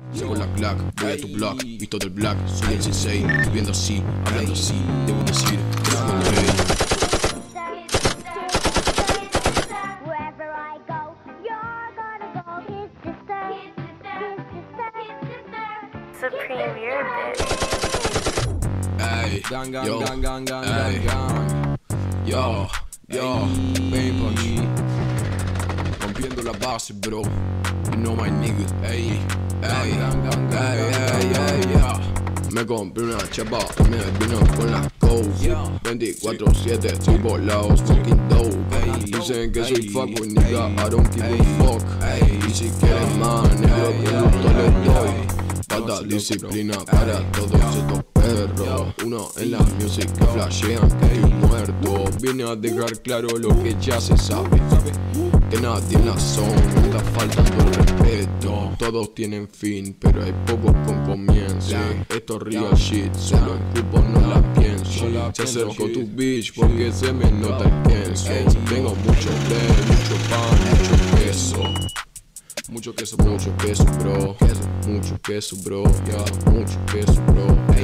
Saco la clac, voy a tu block, visto del black, soy el sensei, viviendo así, hablando así, debo decir que soy el rey. Supreme, you're a bitch. Ey, Gang, yo, gang, gang, gang, gang, ey, gang. yo, ven pa' aquí. Rompiendo la base, bro. You know my nigga, ey, ey, yeah. Me compré una chapa, me vino con la coke 24/7, estoy volado, smoking dope. Dicen que soy fuckboy, nigga, I don't give a fuck. Y si quieren más, negro, con gusto les doy. Falta disciplina para todos estos perros. Uno en la music que flashean que estoy muerto. Vine a dejar claro lo que ya se sabe, que nadie en la zona me está faltando el respeto. Todos tienen fin, pero hay pocos con comienzo. Esto es real shit, solo en grupo no la pienso. Se acercó tu bitch porque se me nota el queso. Tengo mucho bread, mucho pan, mucho queso. Mucho queso, bro, mucho queso, bro. Mucho queso, bro, yeah. Mucho queso, bro.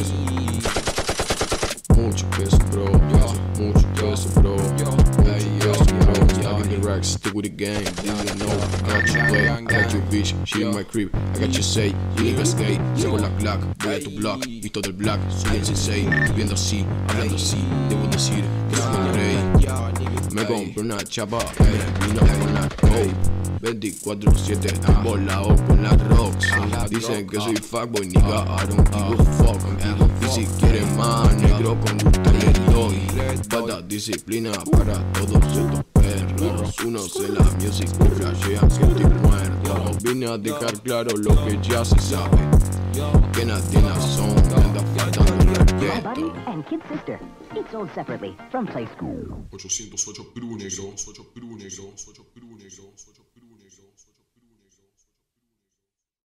Mucho queso, bro. Mucho queso, bro. Stacking the racks, stick with the game. You know, I got you play, I got you bitch, she in my crib. I got you say, you nigga skate. Saco la clac, voy a tu block, visto del black, soy el sensei, viviendo así, hablando así, debo decir que soy el rey. Me compré una chapa, me vino con la coke 24/7, estoy volado con las rocks. Dicen que soy fuckboy, nigga, I don't give a fuck. Y si quieren más, negro, con gusto les doy. Falta disciplina para todos estos perros. Unos en la music que flashean que estoy muerto. Vine a dejar claro lo que ya se sabe, que nadie en la zona me anda faltando el respeto. And kid sister, each sold separately from Play School. 808 Perú negro, 808 Perú negro, 808 Perú negro, 808